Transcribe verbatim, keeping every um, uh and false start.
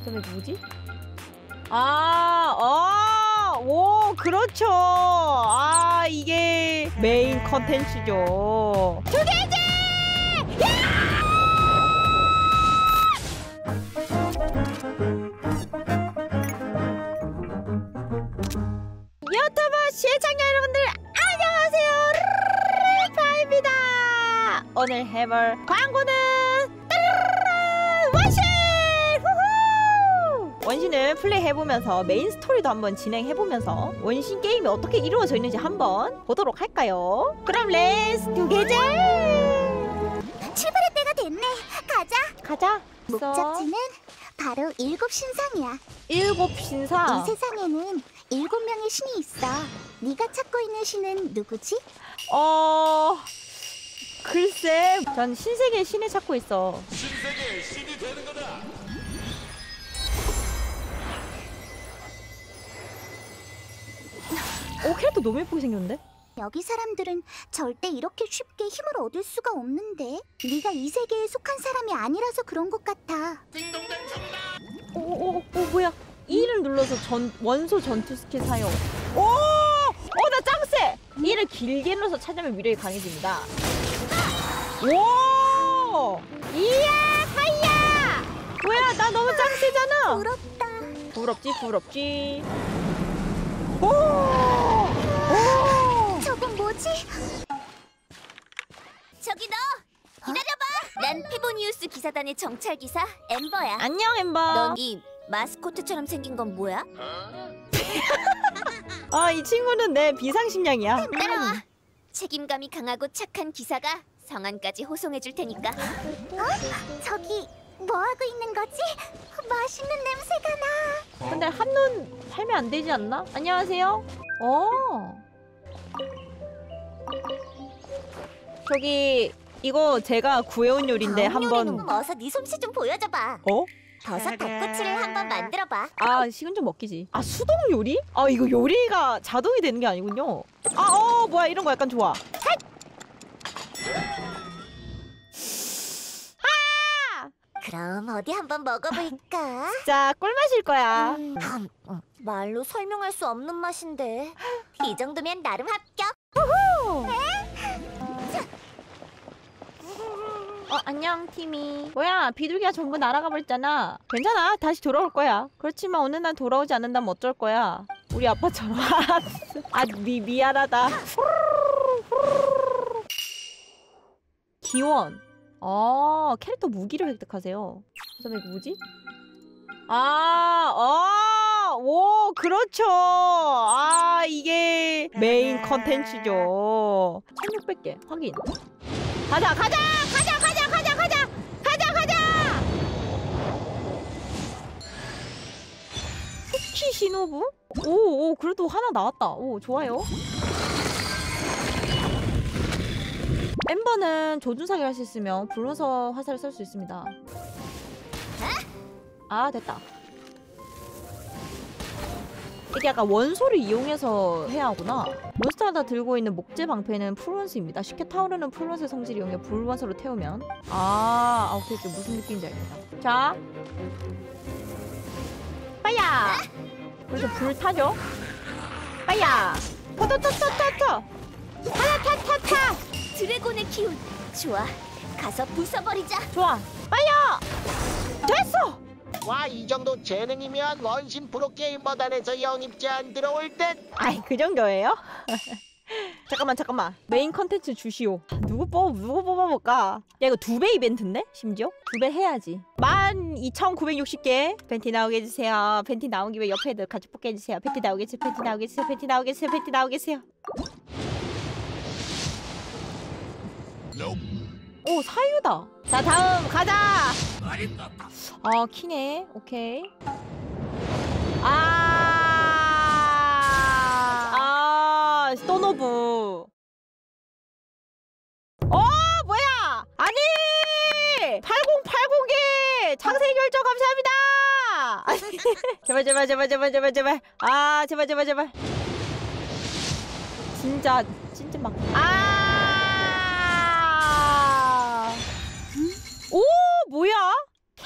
그다음에 누구지? 아, 어, 오, 그렇죠. 아, 이게 메인 컨텐츠죠. 두개지! 유튜브 시청자 여러분들 안녕하세요. 리파입니다. 오늘 해볼 광고는 원신! 후후! 원신을 플레이해보면서 메인 스토리도 한번 진행해보면서 원신 게임이 어떻게 이루어져 있는지 한번 보도록 할까요? 그럼 렛츠 두개제! 출발할 때가 됐네. 가자. 가자. 목적지는 바로 일곱 신상이야. 일곱 신상? 이 세상에는 일곱 명의 신이 있어. 네가 찾고 있는 신은 누구지? 어... 글쎄, 전 신세계의 신을 찾고 있어. 신세계의 신이 되는 거다. 오, 캐릭터 너무 예쁘게 생겼는데? 여기 사람들은 절대 이렇게 쉽게 힘을 얻을 수가 없는데 네가 이 세계에 속한 사람이 아니라서 그런 것 같아. 딩동댕 정답. 오오오 오, 뭐야? 이를 눌러서 전 원소 전투 스킬 사용. 오! 어, 나 짱세! 이를 길게 눌러서 찾으면 위력이 강해집니다. 오! 이야! 하이야! 뭐야? 나 너무 짱세잖아! 부럽다. 부럽지 부럽지. 오! 오! 저건 뭐지? 저기 너! 기다려봐! 난 페보니우스 기사단의 정찰기사 엠버야. 안녕 엠버. 넌 이 마스코트처럼 생긴 건 뭐야? 아, 이 친구는 내 비상식량이야. 따라와! 책임감이 강하고 착한 기사가 성안까지 호송해 줄 테니까. 어? 저기 뭐 하고 있는 거지? 맛있는 냄새가 나. 근데 한눈 팔면 안 되지 않나? 안녕하세요. 어. 저기 이거 제가 구해온 요리인데 다음 한번. 요리는 어서 네 솜씨 좀 보여줘봐. 어? 버섯 덧꼬치를 한번 만들어봐. 아, 식은 좀 먹기지. 아, 수동 요리? 아, 이거 요리가 자동이 되는 게 아니군요. 아, 어, 뭐야, 이런 거 약간 좋아. 아! 그럼 어디 한번 먹어볼까? 진짜 꿀맛일 거야. 음, 음, 말로 설명할 수 없는 맛인데 이 정도면 나름 합격. 어, 안녕, 티미. 뭐야, 비둘기가 전부 날아가 버렸잖아. 괜찮아, 다시 돌아올 거야. 그렇지만 어느 날 돌아오지 않는다면 어쩔 거야. 우리 아빠처럼. 아, 미, 미안하다. 기원. 아, 캐릭터 무기를 획득하세요. 그다음에 이거 뭐지? 아, 아, 오, 그렇죠. 아, 이게 메인 컨텐츠죠. 천육백 개 확인. 가자, 가자, 가자, 가자, 가자, 가자, 가자, 가자. 후키 시노부? 오, 오, 그래도 하나 나왔다. 오, 좋아요. 엠버는 조준사기 할 수 있으면 불로서 화살을 쓸 수 있습니다. 아, 됐다. 이게 약간 원소를 이용해서 해야 하구나. 몬스터가 들고 있는 목재 방패는 풀원수입니다. 쉽게 타오르는 풀원수의 성질을 이용해 불원소로 태우면. 아, 아, 오케이, 오케이. 무슨 느낌인지 알겠다. 자, 빠야. 그래서 불 타죠. 빠야. 터터터터터터. 타타타타. 드래곤의 기운 좋아. 가서 부숴버리자. 좋아. 빠야. 됐어. 와, 이 정도 재능이면 원신 프로게이머단에서 영입 제안 들어올 듯. 아이, 그 정도예요? 잠깐만 잠깐만. 메인 컨텐츠 주시오. 누구 뽑 누구 뽑아볼까? 야, 이거 두 배 이벤트인데? 심지어? 두 배 해야지. 만 이천구백육십 개 팬티 나오게 해주세요. 팬티 나온 김에 옆에도 같이 뽑게 해주세요. 팬티 나오게 해주세요. 팬티 나오게 해주세요. 팬티 나오게 해주세요. 팬티 나오게 해주세요. 오, 사유다. 자, 다음 가자. 아, 키네. 오케이. 아, 아, 스톤오브. 어, 뭐야? 아니, 팔공팔공에 창세 결정 감사합니다. 제발, 제발, 제발, 제발, 제발, 제발. 아, 제발, 제발, 제발. 진짜, 진짜 막. 아. 오, 뭐야?